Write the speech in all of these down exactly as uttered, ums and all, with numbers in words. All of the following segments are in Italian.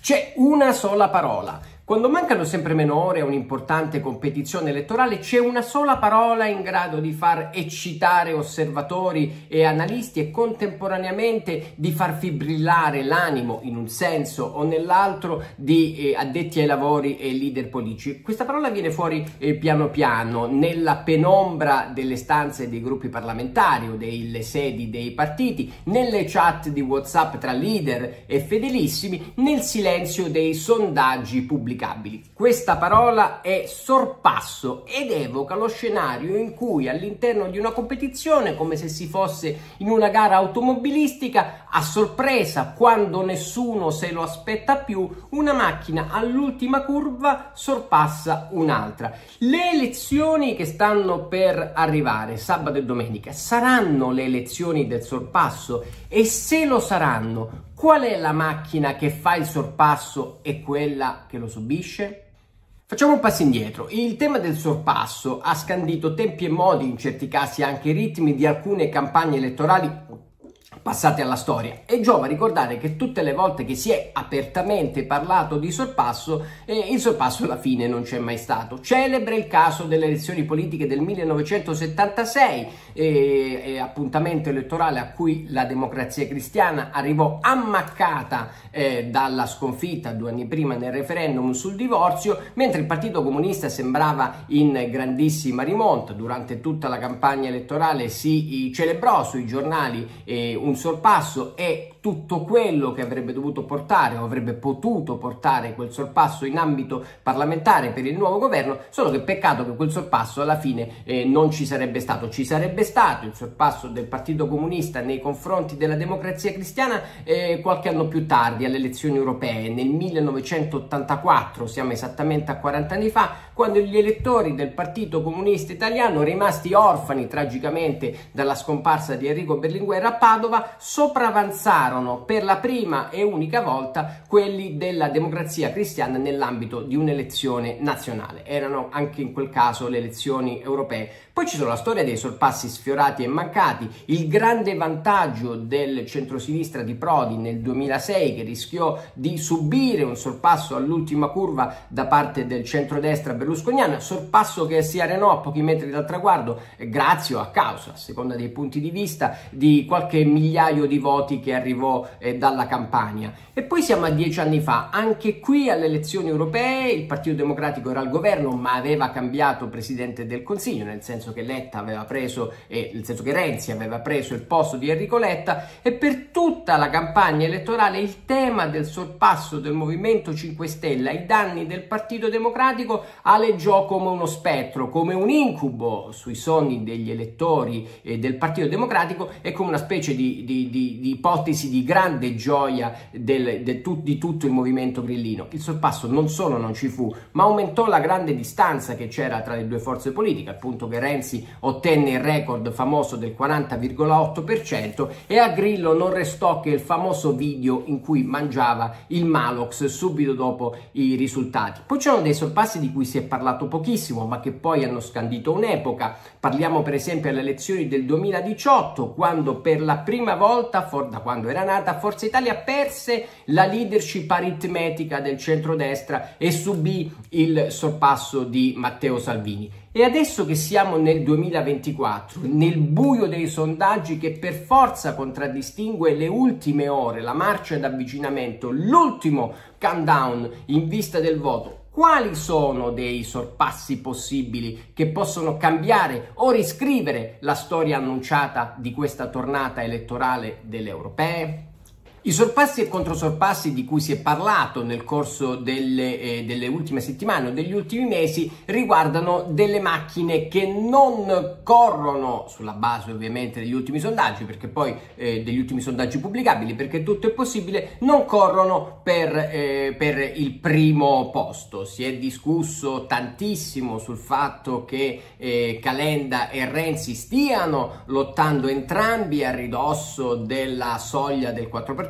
C'è una sola parola. Quando mancano sempre meno ore a un'importante competizione elettorale, c'è una sola parola in grado di far eccitare osservatori e analisti e contemporaneamente di far fibrillare l'animo in un senso o nell'altro di eh, addetti ai lavori e leader politici. Questa parola viene fuori eh, piano piano nella penombra delle stanze dei gruppi parlamentari o delle sedi dei partiti, nelle chat di WhatsApp tra leader e fedelissimi, nel silenzio dei sondaggi pubblicati. Questa parola è sorpasso ed evoca lo scenario in cui all'interno di una competizione, come se si fosse in una gara automobilistica, a sorpresa, quando nessuno se lo aspetta più, una macchina all'ultima curva sorpassa un'altra. Le elezioni che stanno per arrivare sabato e domenica saranno le elezioni del sorpasso? E se lo saranno, qual è la macchina che fa il sorpasso e quella che lo subisce? Facciamo un passo indietro. Il tema del sorpasso ha scandito tempi e modi, in certi casi anche i ritmi di alcune campagne elettorali passate alla storia, e giova ricordare che tutte le volte che si è apertamente parlato di sorpasso, eh, il sorpasso alla fine non c'è mai stato. Celebre il caso delle elezioni politiche del millenovecentosettantasei, eh, eh, appuntamento elettorale a cui la Democrazia Cristiana arrivò ammaccata eh, dalla sconfitta due anni prima nel referendum sul divorzio, mentre il Partito Comunista sembrava in grandissima rimonta. Durante tutta la campagna elettorale si celebrò sui giornali eh, un sorpasso e tutto quello che avrebbe dovuto portare o avrebbe potuto portare quel sorpasso in ambito parlamentare per il nuovo governo, solo che peccato che quel sorpasso alla fine eh, non ci sarebbe stato. Ci sarebbe stato il sorpasso del Partito Comunista nei confronti della Democrazia Cristiana eh, qualche anno più tardi, alle elezioni europee, nel millenovecentottantaquattro, siamo esattamente a quaranta anni fa, quando gli elettori del Partito Comunista Italiano, rimasti orfani tragicamente dalla scomparsa di Enrico Berlinguer a Padova, sopravanzarono per la prima e unica volta quelli della Democrazia Cristiana nell'ambito di un'elezione nazionale. Erano anche in quel caso le elezioni europee. Poi ci sono la storia dei sorpassi sfiorati e mancati, il grande vantaggio del centrosinistra di Prodi nel duemilasei, che rischiò di subire un sorpasso all'ultima curva da parte del centrodestra berlusconiano, sorpasso che si arenò a pochi metri dal traguardo grazie o a causa, a seconda dei punti di vista, di qualche migliaio di voti che arrivò eh, dalla Campania. E poi siamo a dieci anni fa, anche qui alle elezioni europee il Partito Democratico era al governo ma aveva cambiato Presidente del Consiglio, nel senso che Letta aveva preso, eh, nel senso che Renzi aveva preso il posto di Enrico Letta, e per tutta la campagna elettorale il tema del sorpasso del Movimento cinque Stelle ai danni del Partito Democratico aleggiò come uno spettro, come un incubo sui sogni degli elettori eh, del Partito Democratico e come una specie di, di, di, di ipotesi di grande gioia del, del, di tutto il movimento grillino. Il sorpasso non solo non ci fu, ma aumentò la grande distanza che c'era tra le due forze politiche, al punto che Renzi ottenne il record famoso del quaranta virgola otto per cento e a Grillo non restò che il famoso video in cui mangiava il Malox subito dopo i risultati. Poi c'erano dei sorpassi di cui si è parlato pochissimo, ma che poi hanno scandito un'epoca. Parliamo per esempio alle elezioni del duemiladiciotto, quando per la prima volta, da quando era nata, Forza Italia perse la leadership aritmetica del centrodestra e subì il sorpasso di Matteo Salvini. E adesso che siamo nel duemilaventiquattro, nel buio dei sondaggi che per forza contraddistingue le ultime ore, la marcia d'avvicinamento, l'ultimo countdown in vista del voto, quali sono dei sorpassi possibili che possono cambiare o riscrivere la storia annunciata di questa tornata elettorale delle europee? I sorpassi e controsorpassi di cui si è parlato nel corso delle, eh, delle ultime settimane o degli ultimi mesi riguardano delle macchine che non corrono sulla base ovviamente degli ultimi sondaggi, perché poi eh, degli ultimi sondaggi pubblicabili, perché tutto è possibile, non corrono per, eh, per il primo posto. Si è discusso tantissimo sul fatto che eh, Calenda e Renzi stiano lottando entrambi a ridosso della soglia del quattro per cento,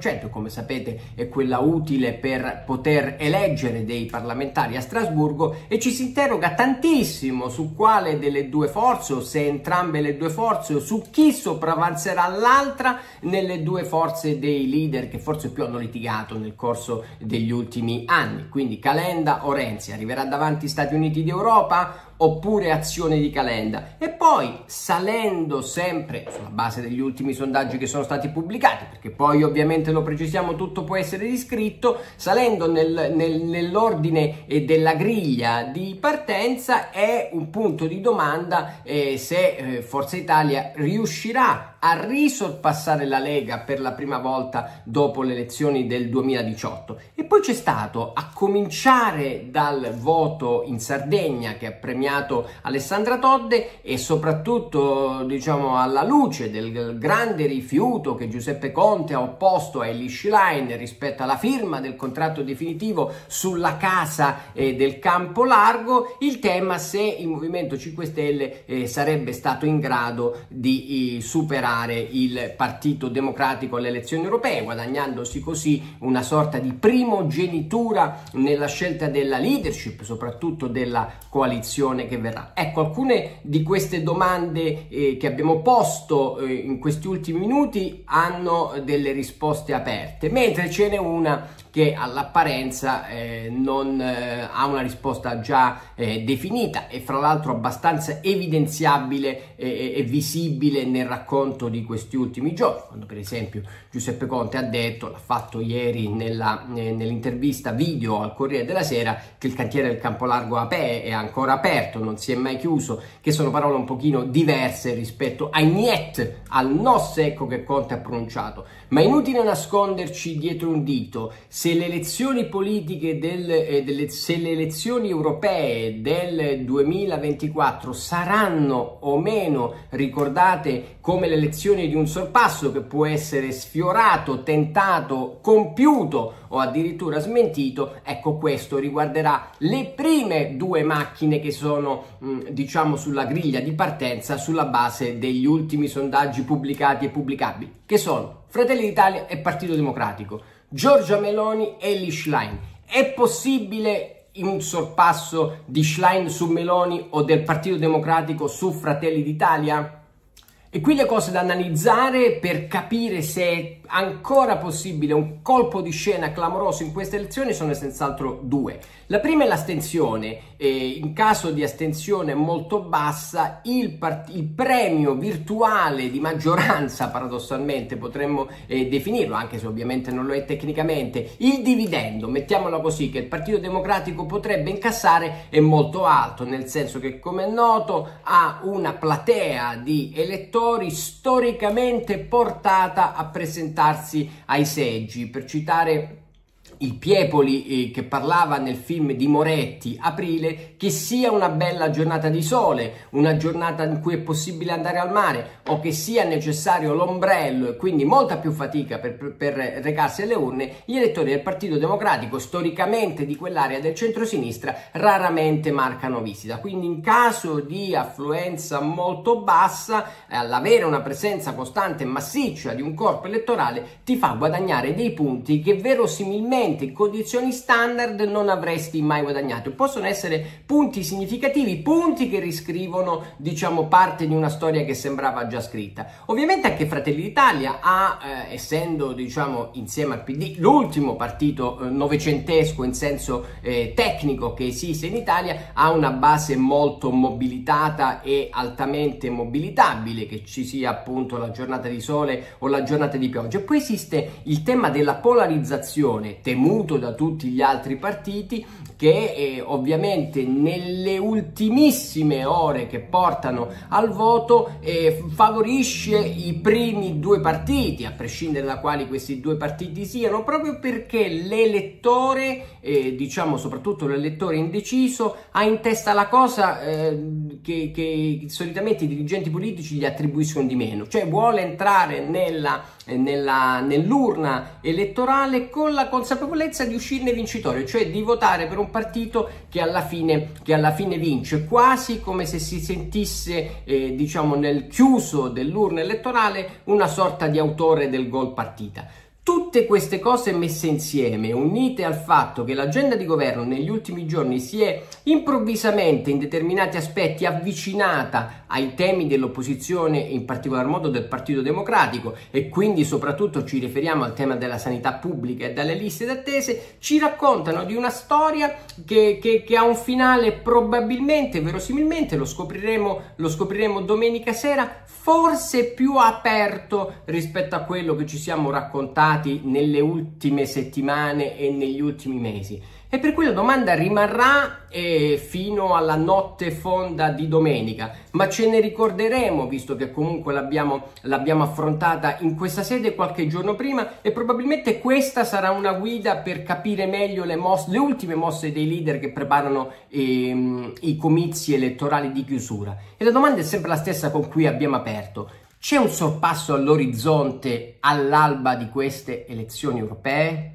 cento, come sapete è quella utile per poter eleggere dei parlamentari a Strasburgo, e ci si interroga tantissimo su quale delle due forze, o se entrambe le due forze, o su chi sopravanzerà l'altra nelle due forze dei leader che forse più hanno litigato nel corso degli ultimi anni. Quindi Calenda o Renzi, arriverà davanti Stati Uniti d'Europa oppure azione di Calenda? E poi, salendo sempre sulla base degli ultimi sondaggi che sono stati pubblicati, perché poi ovviamente lo precisiamo, tutto può essere riscritto, salendo nel, nel, nell'ordine della griglia di partenza, è un punto di domanda eh, se eh, Forza Italia riuscirà a risorpassare la Lega per la prima volta dopo le elezioni del duemiladiciotto. E poi c'è stato, a cominciare dal voto in Sardegna che ha premiato Alessandra Todde, e soprattutto diciamo alla luce del grande rifiuto che Giuseppe Conte ha opposto a Elly Schlein rispetto alla firma del contratto definitivo sulla casa eh, del Campo Largo, il tema se il Movimento cinque Stelle eh, sarebbe stato in grado di eh, superare il Partito Democratico alle elezioni europee, guadagnandosi così una sorta di primogenitura nella scelta della leadership, soprattutto della coalizione che verrà. Ecco, alcune di queste domande eh, che abbiamo posto eh, in questi ultimi minuti hanno delle risposte aperte, mentre ce n'è una che all'apparenza eh, non eh, ha una risposta già eh, definita, e fra l'altro abbastanza evidenziabile eh, e visibile nel racconto di questi ultimi giorni, quando per esempio Giuseppe Conte ha detto, l'ha fatto ieri nella, eh, nell'intervista video al Corriere della Sera, che il cantiere del Campo Largo è ancora aperto, non si è mai chiuso, che sono parole un pochino diverse rispetto ai niet, al no secco che Conte ha pronunciato. Ma è inutile nasconderci dietro un dito: se le elezioni politiche del, eh, delle, se le elezioni europee del duemilaventiquattro saranno o meno ricordate come le elezioni di un sorpasso che può essere sfiorato, tentato, compiuto o addirittura smentito, ecco, questo riguarderà le prime due macchine che sono mh, diciamo sulla griglia di partenza sulla base degli ultimi sondaggi pubblicati e pubblicabili, che sono Fratelli d'Italia e Partito Democratico, Giorgia Meloni e Elly Schlein. È possibile un sorpasso di Schlein su Meloni o del Partito Democratico su Fratelli d'Italia? E qui le cose da analizzare per capire se è ancora possibile un colpo di scena clamoroso in queste elezioni sono senz'altro due. La prima è l'astensione, e in caso di astensione molto bassa il, il premio virtuale di maggioranza, paradossalmente potremmo eh, definirlo, anche se ovviamente non lo è tecnicamente, il dividendo, mettiamolo così, che il Partito Democratico potrebbe incassare è molto alto, nel senso che, come è noto, ha una platea di elettori storicamente portata a presentarsi ai seggi. Per citare il Piepoli eh, che parlava nel film di Moretti, Aprile, che sia una bella giornata di sole, una giornata in cui è possibile andare al mare, o che sia necessario l'ombrello e quindi molta più fatica per, per, per recarsi alle urne, gli elettori del Partito Democratico, storicamente di quell'area del centrosinistra, raramente marcano visita. Quindi in caso di affluenza molto bassa, eh, all'avere una presenza costante e massiccia di un corpo elettorale ti fa guadagnare dei punti che verosimilmente in condizioni standard non avresti mai guadagnato. Possono essere punti significativi, punti che riscrivono, diciamo, parte di una storia che sembrava già scritta. Ovviamente anche Fratelli d'Italia ha, eh, essendo, diciamo, insieme al P D l'ultimo partito eh, novecentesco in senso eh, tecnico che esiste in Italia, ha una base molto mobilitata e altamente mobilitabile, che ci sia appunto la giornata di sole o la giornata di pioggia. Poi esiste il tema della polarizzazione, temuto da tutti gli altri partiti, che eh, ovviamente nelle ultimissime ore che portano al voto eh, favorisce i primi due partiti, a prescindere da quali questi due partiti siano, proprio perché l'elettore, eh, diciamo soprattutto l'elettore indeciso, ha in testa la cosa eh, che, che solitamente i dirigenti politici gli attribuiscono di meno, cioè vuole entrare nella, eh, nella, nell'urna elettorale con la consapevolezza di uscirne vincitore, cioè di votare per un partito che alla fine, che alla fine vince, quasi come se si sentisse eh, diciamo nel chiuso dell'urna elettorale una sorta di autore del gol partita. Tutte queste cose messe insieme, unite al fatto che l'agenda di governo negli ultimi giorni si è improvvisamente in determinati aspetti avvicinata ai temi dell'opposizione, in particolar modo del Partito Democratico, e quindi soprattutto ci riferiamo al tema della sanità pubblica e dalle liste d'attese, ci raccontano di una storia che, che, che ha un finale probabilmente, verosimilmente, lo scopriremo, lo scopriremo domenica sera, forse più aperto rispetto a quello che ci siamo raccontati nelle ultime settimane e negli ultimi mesi. E per cui la domanda rimarrà eh, fino alla notte fonda di domenica, ma ce ne ricorderemo, visto che comunque l'abbiamo l'abbiamo affrontata in questa sede qualche giorno prima, e probabilmente questa sarà una guida per capire meglio le, mosse, le ultime mosse dei leader che preparano ehm, i comizi elettorali di chiusura. E la domanda è sempre la stessa con cui abbiamo aperto. C'è un sorpasso all'orizzonte all'alba di queste elezioni europee?